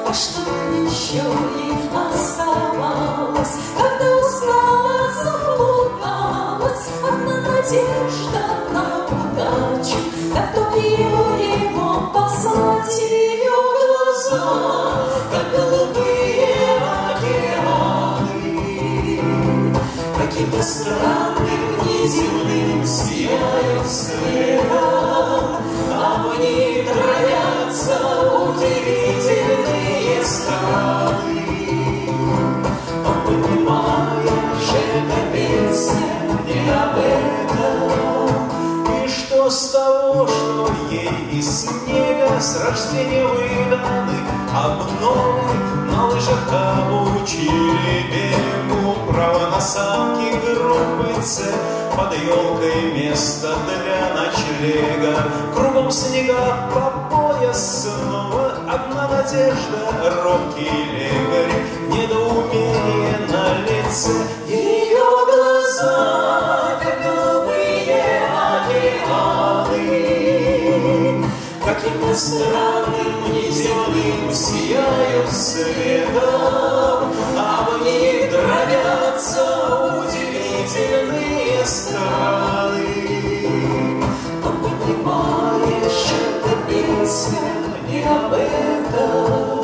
А что еще ей оставалось, когда устала, заблудалась? Одна надежда на удачу, как топливо его послать ее глаза, как голубые океаны. Каким-то странным, неземным сияют светом, а в них троятся удивительные страны. Но понимаешь, эта песня не об этом. И что с того, что ей из снега с рождения выданы обновы на лыжах обучили бегу, право на санки группы С, под елкой место для ночлега. Кругом снега по пояс снова одна надежда, робкий лекарь, недоумение на лице. Ее глаза, как голубые океаны, Каким-то странным, неземным сияют светом, а в них дробятся удивительные страны. но понимаешь, эта песня не об этом.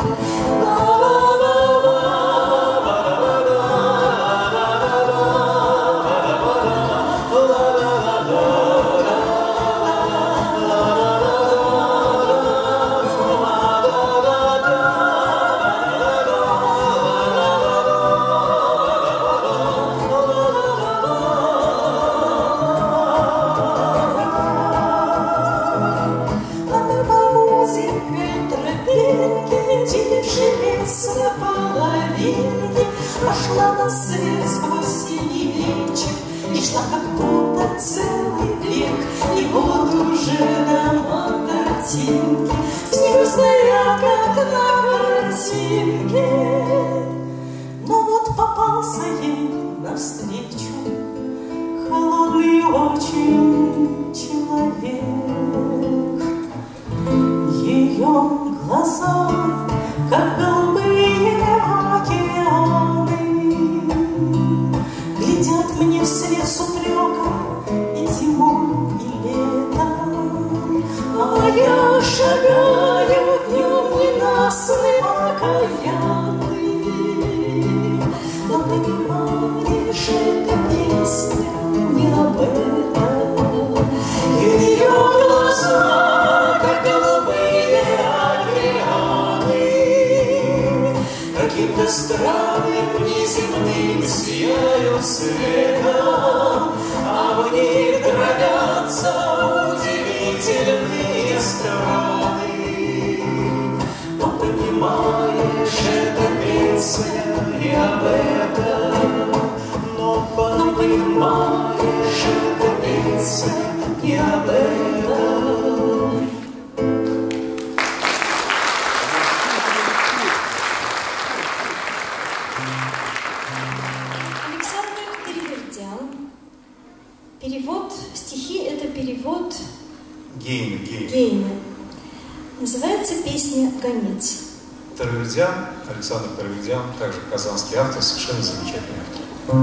Пошла на свет сквозь синий вечер и шла как будто целый век. И вот уже дома картинки с ним стоят, как на картинке. Но вот попался ей навстречу холодный очень человек. Ее глаза, как голубые океаны, глядят мне вслед с упреком и зимой, и летом. А я шагаю днем ненастным, окаянный. Но понимаешь, эта песня не об этом. Ее глаза, как голубые океаны, Каким-то странным, неземным сияют светом, а в них дробятся удивительные страны. Но понимаешь, эта песня не об этом. Но понимаешь, эта песня не об этом. Александр Перевердян. Перевод, стихи — это перевод Гейне. Называется песня «Гонец». Перевердян, Александр Перевердян, также казанский автор, совершенно замечательный автор.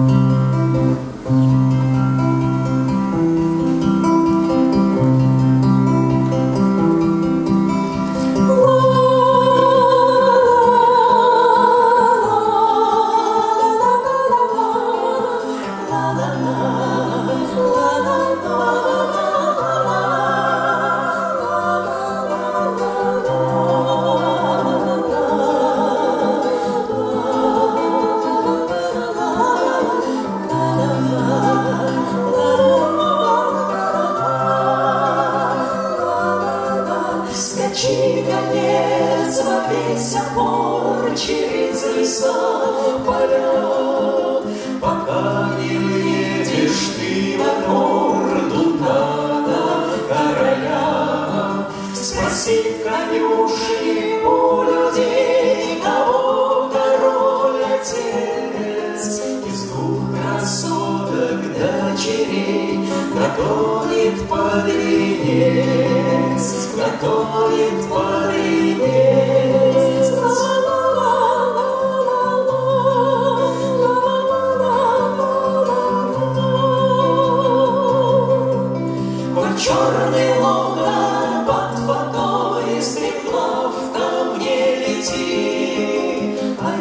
Скачи, гонец, во весь опор через леса, поля, Пока не въедешь ты во двор дуката короля. Спроси в конюшне у людей, кого король отец из двух красоток дочерей готовит под венец, готовит под венец.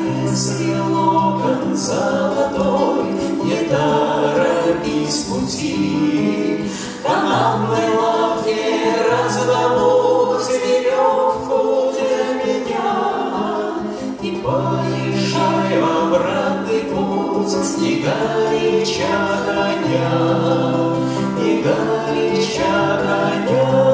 Если локон золотой, не торопись пути, канатной лавке раздобудь веревку для меня и поезжай в обратный путь, не горяча коня, не горяча коня.